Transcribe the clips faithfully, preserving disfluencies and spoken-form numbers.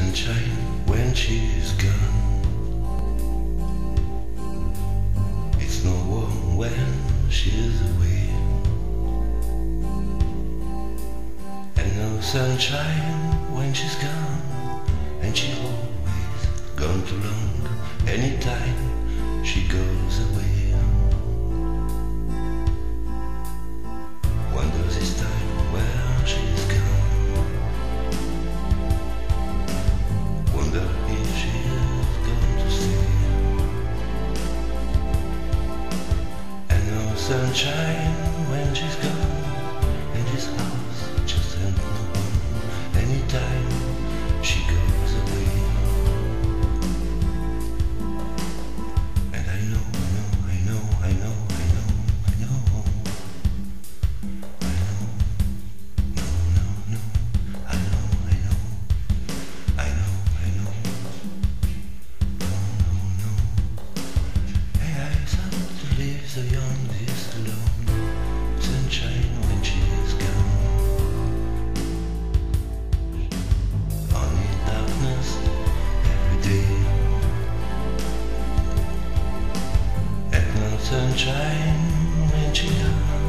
sunshine when she's gone. It's no warm when she's away, and no sunshine when she's gone. And she's always gone too long anytime she goes away. Wonder this time where she's gone. Wonder if she's going to stay. And no sunshine when she's gone. And this house just ain't no home anytime she goes away. And I know, I know, I know, I know, I know, I know, I know, no, no, no, I know, I know, I know, I know, no, no, no. Hey, I thought to leave the young this alone, sunshine when she's gone. Only darkness every day, and no sunshine when she's gone.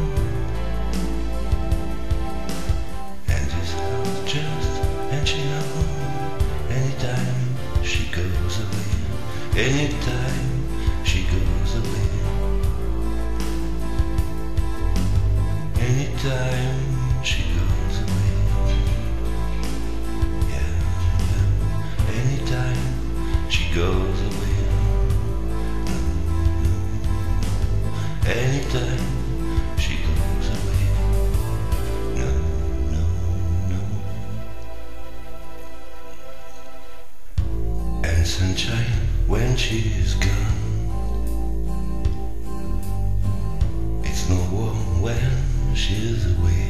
And this house just, and she knows anytime she goes away, anytime she goes away, anytime she goes away. Yeah, yeah, anytime she goes away. No, no, anytime she goes away. No, no, no. And sunshine when she's gone. It's no warm when she's away,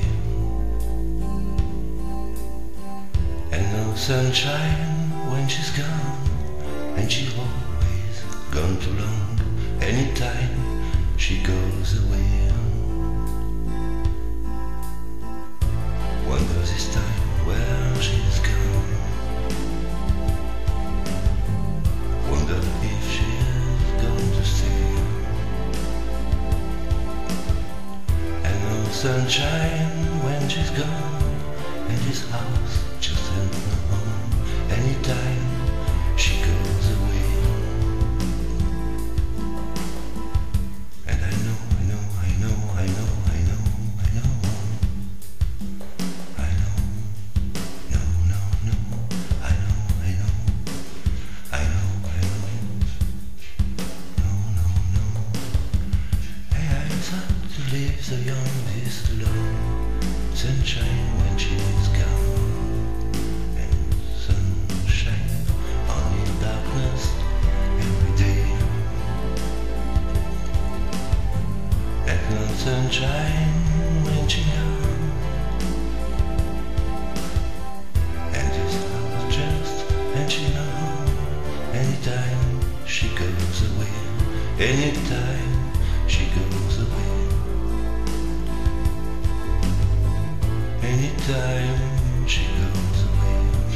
and no sunshine when she's gone. And she's always gone too long anytime she goes away. Wonder this time where she's gone. Wonder if she's going to stay. And no sunshine when she's gone. And this house just ain't no home anytime she goes away. And I know, I know, I know, I know, I know, I know, I know, no, no, no, I know, I know, I know, I know, no, no, no. Hey, I thought to leave the young this alone, sunshine when she's gone. Sunshine when she's gone. And this house just, and she knows anytime she goes away, anytime she goes away, anytime she goes away.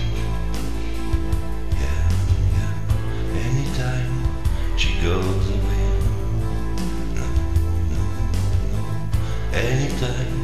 Yeah, yeah, anytime she goes away. Anytime